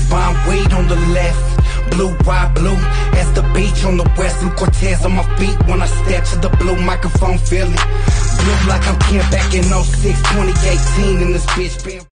Divine weight on the left, blue, white, blue. As the beach on the west, and Cortez on my feet when I step to the blue microphone feeling blue like I'm Ken back in 06, 2018 in this bitch been